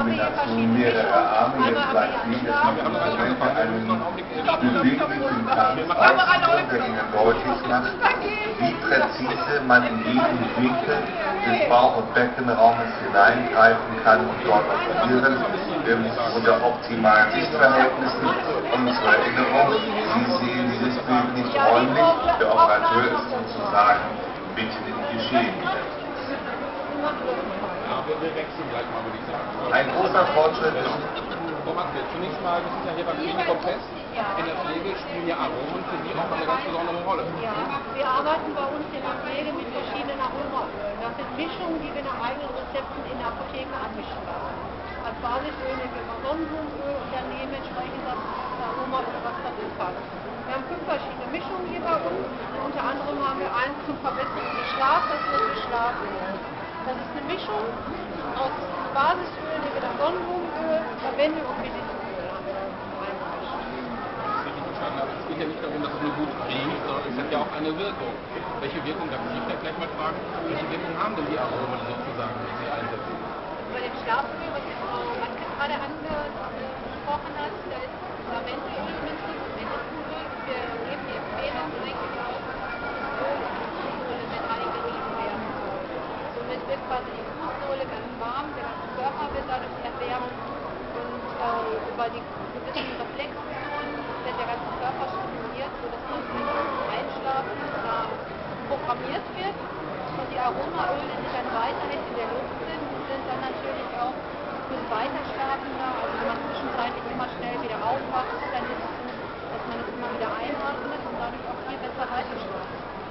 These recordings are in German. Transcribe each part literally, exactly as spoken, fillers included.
Kombination mehrerer Arme, jetzt gleich sehen, dass die Instrumente einen beweglichen Tanz ausführen, der Ihnen deutlich macht, wie präzise man in jeden Winkel des Bauch- und Beckenraumes hineingreifen kann und dort operieren, unter optimalen Sichtverhältnissen. Und zur Erinnerung, Sie sehen dieses Bild nicht räumlich, der Operateur ist sozusagen mitten im Geschehen. Ja, wir, wir wechseln gleich mal, würde ich sagen. Ein großer Fortschritt. Frau Maske, zunächst mal, wir sind ja hier beim Klinikum Fest. In der Pflege spielen ja Aromen für Sie auch eine ganz besondere Rolle. Ja, wir arbeiten bei uns in der Pflege mit verschiedenen Aromaölen. Das sind Mischungen, die wir nach eigenen Rezepten in der Apotheke anmischen lassen. Als Basisöl nehmen wir mal Sonnenblumenöl und dann dementsprechend das Aromaöl, was dazu passt. Wir haben fünf verschiedene Mischungen hier bei uns. Unter anderem haben wir eins zum Verbessern des Schlafs, das nennt sich Schlaföl. Das ist eine Mischung aus Basisöl, nehmen wir das Sonnenblumenöl, Lavendel und Medizinöl haben wir eingemischt. Aber es geht ja nicht darum, dass es nur gut riecht, sondern es hat ja auch eine Wirkung. Welche Wirkung, darf ich vielleicht gleich mal fragen, welche Wirkung haben denn die Aromen sozusagen, die Sie einsetzen? Bei dem Schlaföl, was jetzt Frau Matke gerade angesprochen hat, da ist Lavendelöl mit drin, Medizinöl. Wir geben die Empfehlung eigentlich auch, das Öl in die Fußsohle mit eingerieben werden soll. Somit wird quasi die Fußsohle ganz warm, der ganze Körper wird dadurch erwärmt und äh, über die gewissen Reflexzonen wird der ganze Körper stimuliert, sodass man zum Einschlafen da programmiert wird. Und die Aromaöle, die dann weiterhin in der Luft sind, die sind dann natürlich auch fürs Weiterschlafen da. Also wenn man zwischenzeitlich immer schnell wieder aufwacht, dann ist es so, dass man es immer wieder einatmet und dadurch auch viel besser weiterschlafen.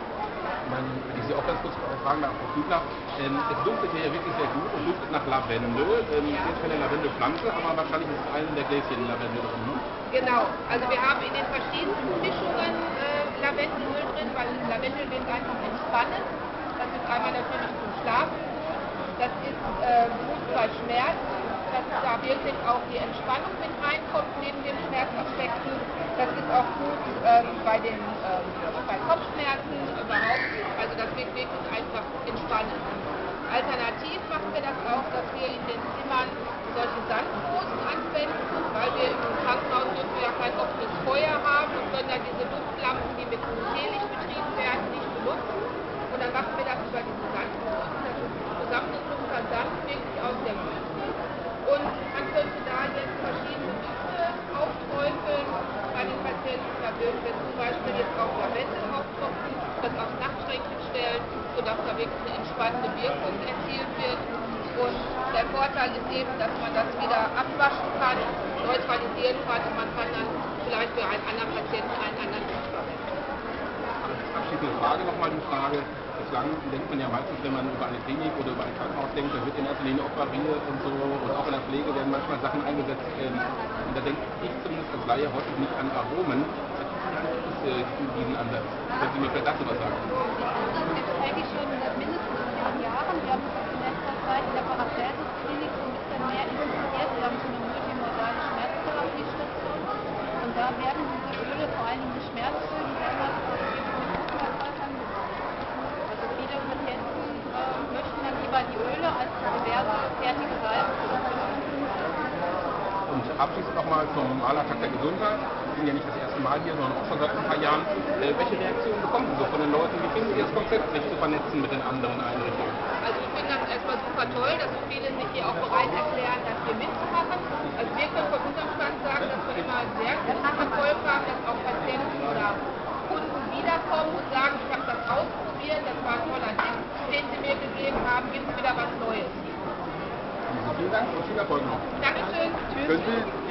Dann würde ich Sie auch ganz kurz fragen, nach Frau Kübler. Ähm, es duftet hier ja wirklich sehr gut und duftet nach Lavendel. Ähm, hier ist keine Lavendelpflanze, aber wahrscheinlich ist es einen der Gläschen Lavendel drin, ne? Genau, also wir haben in den verschiedensten Mischungen äh, Lavendelöl drin, weil Lavendel wird einfach entspannen. Das ist einmal natürlich zum Schlafen gut, das ist äh, gut bei Schmerzen, dass da wirklich auch die Entspannung mit reinkommt neben den Schmerzaspekten. Das ist auch gut ähm, bei, den, ähm, bei Kopfschmerzen überhaupt, also das wird wirklich einfach entspannen. Alternativ machen wir das auch, dass wir in den Zimmern solche Sandrosen anwenden, weil wir im Krankenhaus dürfen ja kein offenes Feuer haben und können dann diese Duftlampen, die mit Teelicht betrieben werden, nicht benutzen. Und dann machen wir das über diese Sandrosen, das ist zusammengeklumper Sand wirklich aus der Wüste. Und man könnte da jetzt verschiedene Düfte aufträufeln. Bei den Patienten, da würden wir zum Beispiel jetzt auch Lavendel auftropfen, das aufs Nachtschränkchen stellen, sodass da wirklich eine entspannende Wirkung erzielt wird. Und der Vorteil ist eben, dass man das wieder abwaschen kann, neutralisieren kann und man kann dann vielleicht für einen anderen Patienten einen anderen Duft verwenden. Abschließende Frage nochmal die Frage. Bislang denkt man ja meistens, wenn man über eine Klinik oder über ein Krankenhaus denkt, da wird in erster Linie operiert und so und auch in der Pflege werden manchmal Sachen eingesetzt. Ähm, und da denke ich zumindest als Laie häufig nicht an Aromen. Was ist äh, diesen Ansatz? Können Sie mir vielleicht dazu was sagen? Das gibt es eigentlich schon seit mindestens zehn Jahren. Wir haben uns in letzter Zeit in der Paracelsus-Klinik so ein bisschen mehr interessiert. Wir haben so eine multimodale Schmerztherapiestation und da werden diese Öle, vor allen Dingen die Schmerzöle, die werden halt mit großem Erfolg angewandt. Also viele Patienten äh, möchten dann lieber die Öle als diverse fertige Salbprodukte. Und abschließend nochmal zum Malertag der Gesundheit. Sie sind ja nicht das erste Mal hier, sondern auch schon seit ein paar Jahren. Äh, welche Reaktionen bekommen Sie so von den Leuten? Wie finden Sie das Konzept, sich zu vernetzen mit den anderen Einrichtungen? Also ich finde das erstmal super toll, dass so viele sich hier auch bereit erklären, das hier mitzumachen. Also wir können von unserem Stand sagen, dass wir immer sehr guten Erfolg haben, dass auch Patienten oder Kunden wiederkommen und sagen, ich habe das ausprobiert, das war ein toller Tipp, den Sie mir gegeben haben, gibt es wieder was Neues. Vielen Dank und viel Erfolg noch. Dankeschön. Tschüss. Tschüss.